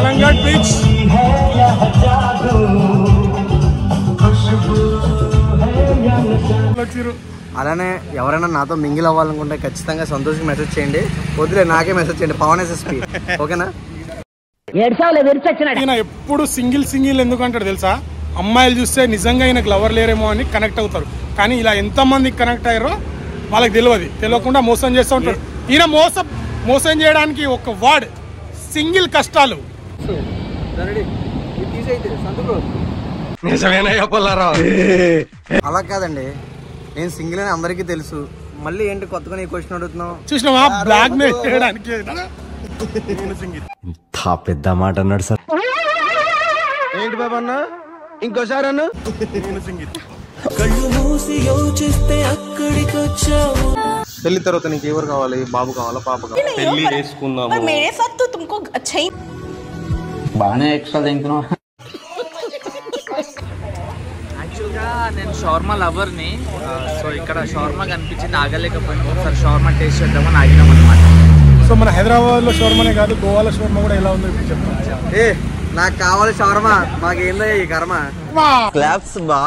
Calangute beach. అలానే ఎవరైనా నాతో మింగిల్ అవ్వాలనుకుంటే ఖచ్చితంగా సంతోష్కి మెసేజ్ చేయండి. వద్దులే నాకే మెసేజ్ చేయండి, పవన్ ఎస్ఎస్పీ. ఓకేనా? ఈయన ఎప్పుడు సింగిల్ ఎందుకు అంటాడు తెలుసా? అమ్మాయిలు చూస్తే నిజంగా ఈయనకు లవర్ లేరేమో అని కనెక్ట్ అవుతారు. కానీ ఇలా ఎంతమందికి కనెక్ట్ అయ్యారో వాళ్ళకి తెలియకుండా మోసం చేస్తూ ఉంటారు. ఈయన మోసం చేయడానికి ఒక వర్డ్, సింగిల్ కష్టాలు. అలా కాదండి, నేను సింగిల్ అని అందరికీ తెలుసు. మళ్ళీ ఏంటి కొత్తగా నీ క్వశ్చన్ అడుగుతున్నావు? చూసినావా? బ్లాక్ మెయిల్ చేయడానికి ఇంత పెద్ద మాట అన్నాడు సార్. ఏంటి బాబా అన్న, ఇంకోసారి అన్న. పెళ్లి తర్వాత నీకు ఎవరు కావాలి? బాబు కావాలా, పాప కావాలా? పెళ్లి చేసుకుందాము. బాగానే ఎక్స్ట్రా తింటున్నావు. యాక్చువల్గా నేను షవర్మా లవర్ని. సో ఇక్కడ షవర్మా కనిపించింది, ఆగలేకపోయినా ఒకసారి షవర్మా టేస్ట్ చేద్దామని ఆగినాం అనమాట. సో మన హైదరాబాద్లో షవర్మానే కాదు, గోవాలో షవర్మా కూడా ఎలా ఉందో ఇప్పుడు చెప్తాను. ఏ నాకు కావాలి షవర్మా, మాకేందా ఈ కర్మ. క్లాప్స్ బా.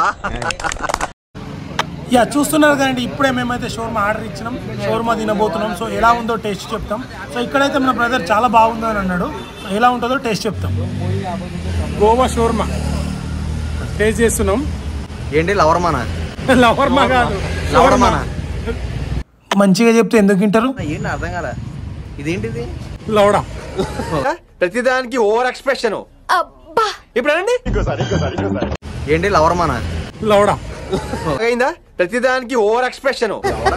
యా చూస్తున్నారు కదండి, ఇప్పుడే మేమైతే షవర్మా ఆర్డర్ ఇచ్చినాం, షవర్మా తినబోతున్నాం. సో ఎలా ఉందో టేస్ట్ చెప్తాం. సో ఇక్కడైతే మన బ్రదర్ చాలా బాగుందని అన్నాడు. సో ఎలా ఉంటుందో టేస్ట్ చెప్తాం. గోవా షవర్మా టేస్ట్ చేస్తున్నాం. ఏంటి లవర్మానా? లవర్మా కాదు, లవర్మానా. మంచిగా చెప్తే ఎందుకు తింటారు? ఏంటి అర్థం కదా. ఇదేంటిది? లవడా. ప్రతిదానికి ఓవర్ ఎక్స్ప్రెషన్. ఇప్పుడు ఏంటి లవర్మానా? లవడా. అయిందా? ప్రతిదానికి ఓవర్ ఎక్స్ప్రెషన్.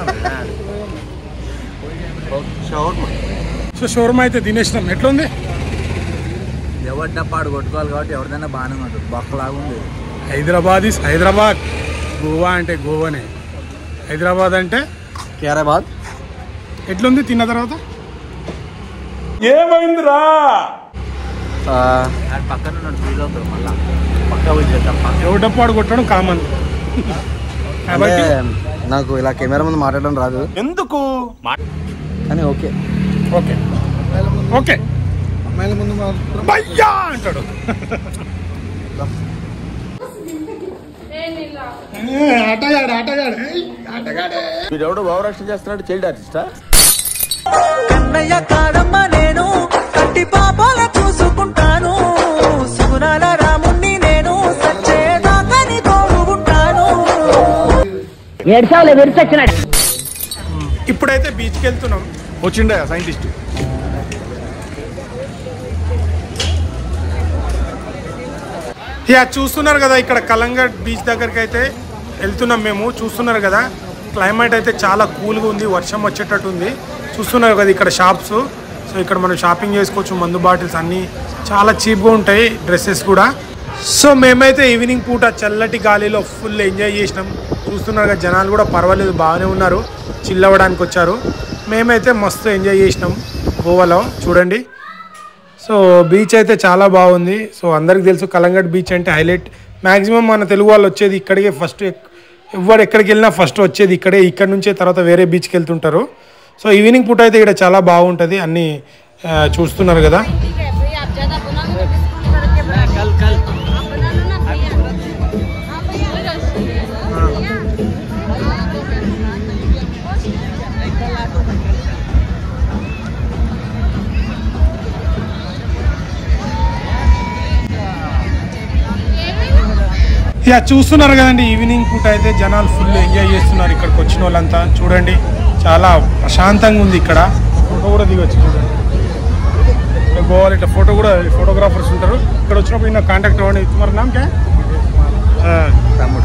సో షవర్మా అయితే తినేసినాం. ఎట్లుంది? ఎవరి డప్పాడు కొట్టుకోవాలి కాబట్టి ఎవరిదైనా బాగానే ఉంటుంది. బొక్కలాగా ఉంది. హైదరాబాద్ ఇస్ హైదరాబాద్, గోవా అంటే గోవానే, హైదరాబాద్ అంటే కేరాబాద్. ఎట్లుంది తిన్న తర్వాత? ఏమైందిరా? పక్కన ఫీల్ అవుతారు. మళ్ళా పక్క వచ్చేద్దాం. ఎవరి డప్పాడు కొట్టడం కామన్. నాకు ఇలా కెమెరా ముందు మాట్లాడడం రాదు ఎందుకు, కానీ ఓకే ఓకే ఓకే అమ్మాయిల ముందు భయ్యా అంటాడు. వీడెవడో భావరక్షణ చేస్తున్నాడు. చైల్డ్ ఆర్టిస్టా? కన్నయ్య కాదమ్మ నేను కట్టి పాపాల చూసుకుంటాను. సుగుణాల రాముణ్ణి నేను సచ్చేదాకని తోడుకుంటాను. ఇప్పుడైతే బీచ్కి వెళ్తున్నాం. వచ్చిండే సైంటిస్ట్. యా చూస్తున్నారు కదా, ఇక్కడ కలంగట్ బీచ్ దగ్గరికి అయితే వెళ్తున్నాం మేము. చూస్తున్నారు కదా, క్లైమేట్ అయితే చాలా కూల్గా ఉంది, వర్షం వచ్చేటట్టు ఉంది. చూస్తున్నారు కదా ఇక్కడ షాప్స్. సో ఇక్కడ మనం షాపింగ్ చేసుకోవచ్చు. మందు బాటిల్స్ అన్నీ చాలా చీప్గా ఉంటాయి, డ్రెస్సెస్ కూడా. సో మేమైతే ఈవినింగ్ పూట చల్లటి గాలిలో ఫుల్ ఎంజాయ్ చేసినాం. చూస్తున్నారు కదా, జనాలు కూడా పర్వాలేదు, బాగానే ఉన్నారు, చిల్ అవ్వడానికి వచ్చారు. మేమైతే మస్తు ఎంజాయ్ చేసినాం గోవాలో. చూడండి, సో బీచ్ అయితే చాలా బాగుంది. సో అందరికి తెలుసు కలంగట్ బీచ్ అంటే హైలైట్. మ్యాక్సిమం మన తెలుగు వాళ్ళు వచ్చేది ఇక్కడికే ఫస్ట్. ఎవరు ఎక్కడికి వెళ్ళినా ఫస్ట్ వచ్చేది ఇక్కడే. ఇక్కడ నుంచే తర్వాత వేరే బీచ్కి వెళ్తుంటారు. సో ఈవినింగ్ పూట అయితే ఇక్కడ చాలా బాగుంటుంది. అన్నీ చూస్తున్నారు కదా. యా చూస్తున్నారు కదండి, ఈవినింగ్ పూట అయితే జనాలు ఫుల్ ఎంజాయ్ చేస్తున్నారు. ఇక్కడికి వచ్చిన వాళ్ళంతా చూడండి, చాలా ప్రశాంతంగా ఉంది ఇక్కడ. ఫోటో కూడా దిగొచ్చు చూడండి. గోవాలో ఇట్లా ఫోటో కూడా ఫోటోగ్రాఫర్స్ ఉంటారు. ఇక్కడ వచ్చినప్పుడు ఇంకా కాంటాక్ట్ అవ్వండి. మరి నామకే తమ్ముడు.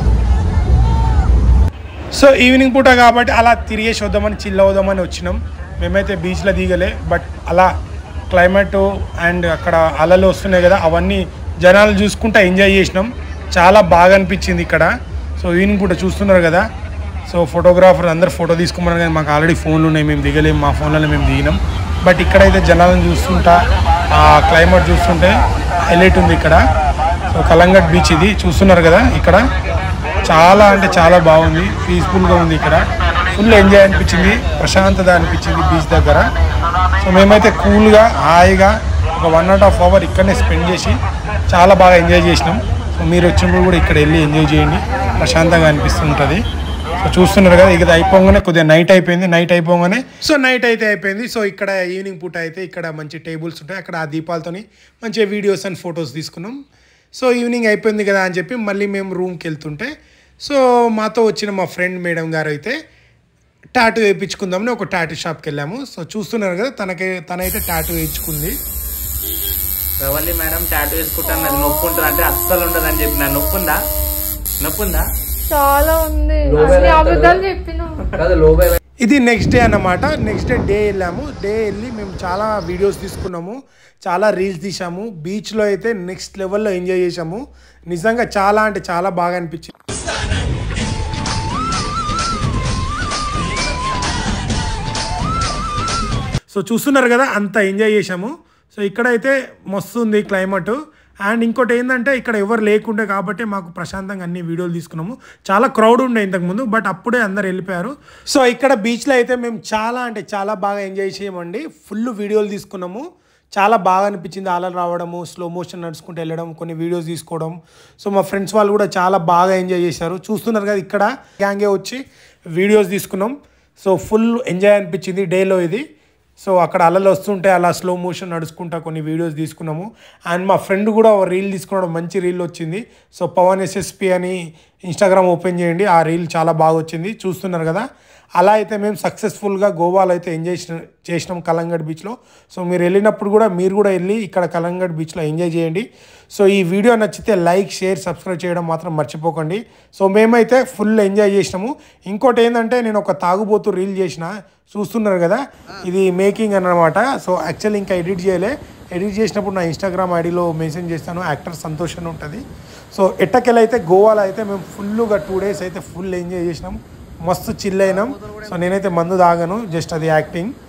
సో ఈవినింగ్ పూట కాబట్టి అలా తిరిగేసి వద్దామని, చిల్ అవుదామని వచ్చినాం. మేమైతే బీచ్లో దిగలే, బట్ అలా క్లైమేట్ అండ్ అక్కడ అలలు వస్తున్నాయి కదా, అవన్నీ జనాలు చూసుకుంటూ ఎంజాయ్ చేసినాం. చాలా బాగా అనిపించింది ఇక్కడ. సో ఈవినింగ్ పూట చూస్తున్నారు కదా. సో ఫోటోగ్రాఫర్ అందరు ఫోటో తీసుకోమన్నారు, కానీ మాకు ఆల్రెడీ ఫోన్లు ఉన్నాయి, మేము దిగలేము. మా ఫోన్లలో మేము దిగినాం. బట్ ఇక్కడైతే జనాలను చూస్తుంటా, ఆ క్లైమేట్ చూస్తుంటే హైలైట్ ఉంది ఇక్కడ. సో కలంగట్ బీచ్ ఇది చూస్తున్నారు కదా. ఇక్కడ చాలా అంటే చాలా బాగుంది, పీస్ఫుల్గా ఉంది. ఇక్కడ ఫుల్ ఎంజాయ్ అనిపించింది, ప్రశాంతత అనిపించింది బీచ్ దగ్గర. సో మేమైతే కూల్గా హాయిగా ఒక 1.5 అవర్ ఇక్కడనే స్పెండ్ చేసి చాలా బాగా ఎంజాయ్ చేసినాం. సో మీరు వచ్చినప్పుడు కూడా ఇక్కడ వెళ్ళి ఎంజాయ్ చేయండి, ప్రశాంతంగా అనిపిస్తుంటుంది. సో చూస్తున్నారు కదా, ఇది అయిపోగానే కొద్దిగా నైట్ అయిపోయింది. నైట్ అయిపోగానే నైట్ అయితే అయిపోయింది. సో ఇక్కడ ఈవినింగ్ పూట అయితే ఇక్కడ మంచి టేబుల్స్ ఉంటాయి, అక్కడ ఆ దీపాలతోని మంచిగా వీడియోస్ అండ్ ఫొటోస్ తీసుకున్నాం. సో ఈవినింగ్ అయిపోయింది కదా అని చెప్పి మళ్ళీ మేము రూమ్కి వెళ్తుంటే సో మాతో వచ్చిన మా ఫ్రెండ్ మేడం గారు అయితే టాటూ వేయించుకుందామని ఒక టాటూ షాప్కి వెళ్ళాము. సో చూస్తున్నారు కదా, తనైతే టాటూ వేయించుకుంది. రవల్లి మేడం టాటూ వేసుకుంటాను, అది నొప్పి ఉంటుంది అంటే అస్సలు ఉండదు అని చెప్పిన. నొప్పుందా చాలా ఉంది, అబద్ధాలు చెప్పిన. ఇది నెక్స్ట్ డే అన్నమాట. నెక్స్ట్ డే వెళ్ళాము. డే వెళ్ళి మేము చాలా వీడియోస్ తీసుకున్నాము, చాలా రీల్స్ తీసాము. బీచ్లో అయితే నెక్స్ట్ లెవెల్లో ఎంజాయ్ చేసాము. నిజంగా చాలా అంటే చాలా బాగా అనిపించింది. సో చూస్తున్నారు కదా, అంత ఎంజాయ్ చేసాము. సో ఇక్కడైతే మస్తు ఉంది క్లైమేట్. అండ్ ఇంకోటి ఏంటంటే ఇక్కడ ఎవరు లేకుండే కాబట్టి మాకు ప్రశాంతంగా అన్ని వీడియోలు తీసుకున్నాము. చాలా క్రౌడ్ ఉండే ఇంతకుముందు, బట్ అప్పుడే అందరు వెళ్ళిపోయారు. సో ఇక్కడ బీచ్లో అయితే మేము చాలా అంటే చాలా బాగా ఎంజాయ్ చేయమండి. ఫుల్ వీడియోలు తీసుకున్నాము, చాలా బాగా అనిపించింది. అలలు రావడము, స్లో మోషన్ నడుచుకుంటూ వెళ్ళడం, కొన్ని వీడియోస్ తీసుకోవడం. సో మా ఫ్రెండ్స్ వాళ్ళు కూడా చాలా బాగా ఎంజాయ్ చేశారు. చూస్తున్నారు కదా, ఇక్కడ గ్యాంగే వచ్చి వీడియోస్ తీసుకున్నాం. సో ఫుల్ ఎంజాయ్ అనిపించింది డేలో ఇది. సో అక్కడ అలలు వస్తుంటే అలా స్లో మోషన్ నడుచుకుంటా కొన్ని వీడియోస్ తీసుకున్నాము. అండ్ మా ఫ్రెండ్ కూడా ఒక రీల్ తీసుకున్నాడు, మంచి రీల్ వచ్చింది. సో పవన్ ఎస్ఎస్పి అని ఇన్స్టాగ్రామ్ ఓపెన్ చేయండి, ఆ రీల్ చాలా బాగా వచ్చింది. చూస్తున్నారు కదా, అలా అయితే మేము సక్సెస్ఫుల్గా గోవాలో అయితే ఎంజాయ్ చేసినాం కలంగడ్ బీచ్లో. సో మీరు వెళ్ళినప్పుడు కూడా మీరు కూడా వెళ్ళి ఇక్కడ కలంగడ్ బీచ్లో ఎంజాయ్ చేయండి. సో ఈ వీడియో నచ్చితే లైక్, షేర్, సబ్స్క్రైబ్ చేయడం మాత్రం మర్చిపోకండి. సో మేమైతే ఫుల్ ఎంజాయ్ చేసినాము. ఇంకోటి ఏంటంటే నేను ఒక తాగుబోతు రీల్ చేసిన, చూస్తున్నారు కదా, ఇది మేకింగ్ అన్నమాట. సో యాక్చువల్లీ ఇంకా ఎడిట్ చేయలే. ఎడిట్ చేసినప్పుడు నా ఇన్స్టాగ్రామ్ ఐడిలో మెన్షన్ చేస్తాను, యాక్టర్ సంతోష్ అని ఉంటుంది. సో ఎట్టకెళ్ళైతే గోవాలో అయితే మేము ఫుల్గా 2 days అయితే ఫుల్ ఎంజాయ్ చేసినాం, మస్తు చిల్ అయినాం. సో నేనైతే మందు తాగాను, జస్ట్ అది యాక్టింగ్.